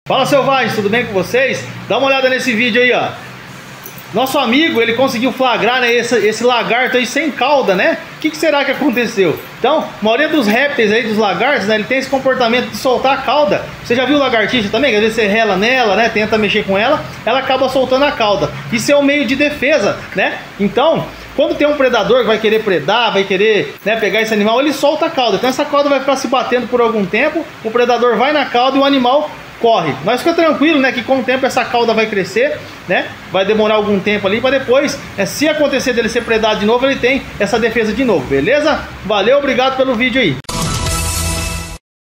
Fala, selvagens, tudo bem com vocês? Dá uma olhada nesse vídeo aí, ó. Nosso amigo, ele conseguiu flagrar, né, esse lagarto aí sem cauda, né? O que será que aconteceu? Então, a maioria dos répteis aí, dos lagartos, né, ele tem esse comportamento de soltar a cauda. Você já viu lagartixa também? Às vezes você rela nela, né, tenta mexer com ela, ela acaba soltando a cauda. Isso é um meio de defesa, né? Então, quando tem um predador que vai querer predar, vai querer, né, pegar esse animal, ele solta a cauda. Então essa cauda vai ficar se batendo por algum tempo, o predador vai na cauda e o animal corre. Mas fica tranquilo, né, que com o tempo essa cauda vai crescer, né? Vai demorar algum tempo ali para depois, se acontecer dele ser predado de novo, ele tem essa defesa de novo, beleza? Valeu, obrigado pelo vídeo aí.